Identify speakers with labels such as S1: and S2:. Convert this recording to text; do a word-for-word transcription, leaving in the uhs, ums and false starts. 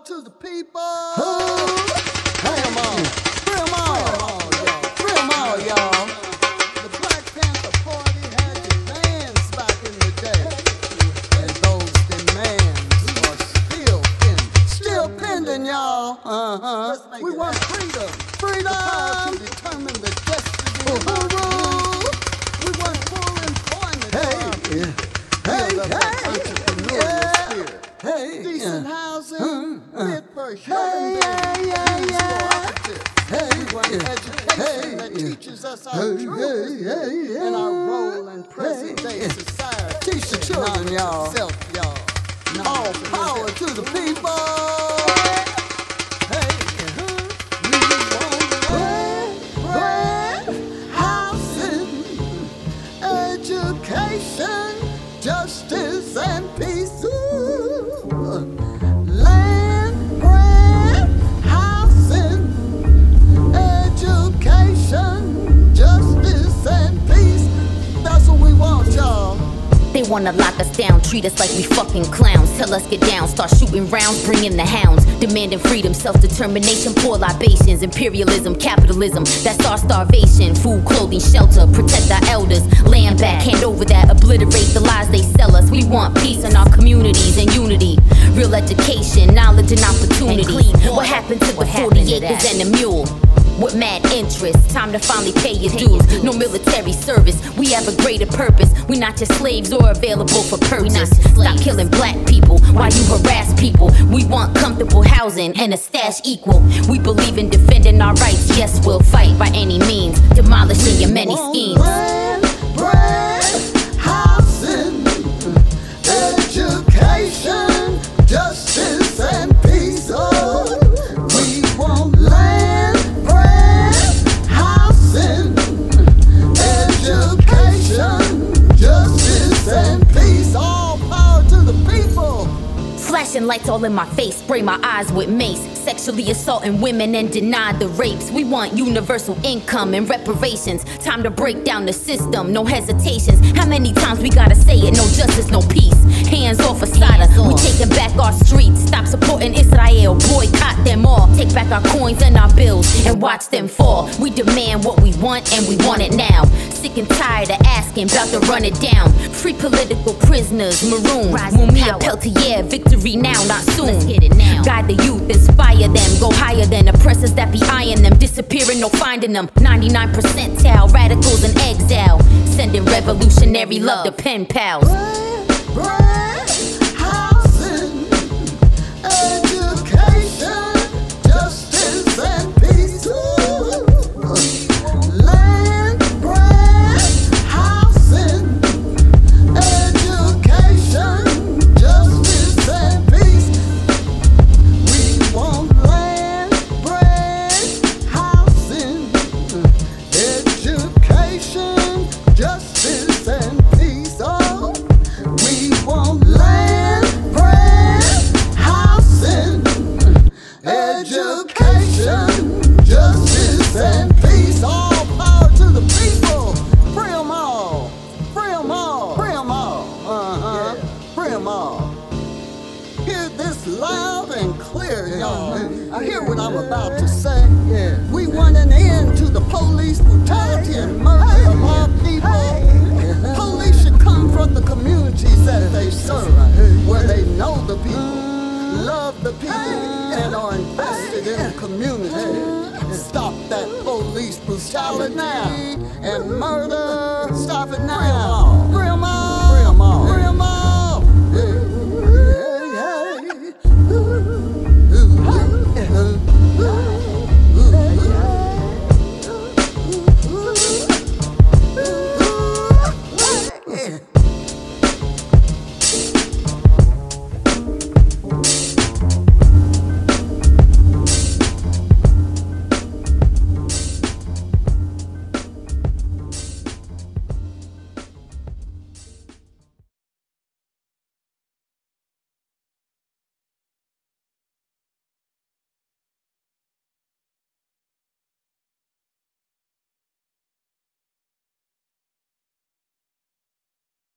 S1: to the people. Free 'em all. Free 'em all. Free 'em all, y'all. The Black Panther Party had demands back in the day. And those demands are still pending. Still pending, y'all. Uh-huh. We want freedom. Freedom. The power to determine the destiny of our community. We want full employment. Hey, yeah. Hey, hey, hey, decent yeah. housing, uh, fit for human beings, yeah, yeah, hey, we want yeah. education hey, that yeah. teaches us our hey, truth hey, hey, yeah. and our role in present day hey, society. Teach the children, y'all. Self, y'all. All power to the people. Hey, uh-huh. We want bread, bread, housing, education, justice and peace. Ooh. Land, bread, housing, education, justice and peace. That's what we want, y'all.
S2: They wanna lock us down, treat us like we fucking clowns. Tell us get down, start shooting rounds, bring in the hounds. Demanding freedom, self-determination, poor libations. Imperialism, capitalism, that's our starvation. Food, clothing, shelter, protect our elders. Land back, hand over that, obliterate the lies they sell us. We want peace in our communities and unity. Real education, knowledge and opportunity. What happened to the forty acres and the mule? With mad interest, time to finally pay your dues. No military service, we have a greater purpose. We not just slaves or available for purchase. Stop killing black people while you harass people. We want comfortable housing and a stash equal. We believe in defending our rights, yes we'll fight by any means. Demolishing your many schemes.
S1: Bread, bread, housing, education, justice and peace. Oh, we want land, justice and peace, all power to the people.
S2: Flashing lights all in my face, spray my eyes with mace. Sexually assaulting women and deny the rapes. We want universal income and reparations. Time to break down the system, no hesitations. How many times we gotta say it? No justice, no peace. Hands off Assad, we taking back our streets. Stop supporting Israel, boycott them all. Take back our coins and our bills and watch them fall. We demand what we want and we want it now. Sick and tired of asking, about to run it down. Free political prisoners, maroon. Mumia Peltier, victory now, not soon. Let's get it now. Guide the youth, inspire them, go higher than oppressors that be eyeing them. Disappearing, no finding them. ninety-nine percentile, radicals in exile. Sending revolutionary love to pen pals.
S1: Bread, bread, housing, education, justice and peace. Ooh. Land, bread, housing, education, justice and peace. We want land, bread, housing, education, justice and peace. Oh, we want land, bread, housing, education, justice and peace. All power to the people. Free 'em all. Free 'em all. Free 'em all. Uh-huh. Yeah. Free 'em all. Hear this loud and clear, y'all. Hear what I'm about to say. Yeah. We want an end to the police brutality and murder of our people. Police should come from the communities that they serve, where they know the people, love the people, and are invested in the community. Stop that police brutality and murder. Stop it now.